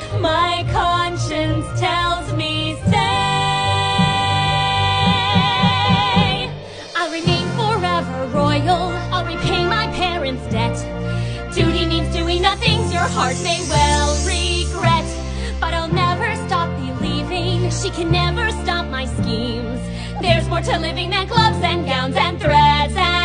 My conscience tells me stay. I'll remain forever royal. I'll repay my parents' debt. Duty means doing the things your heart may well regret. But I'll never stop believing. She can never stop my schemes. There's more to living than gloves and gowns and threads and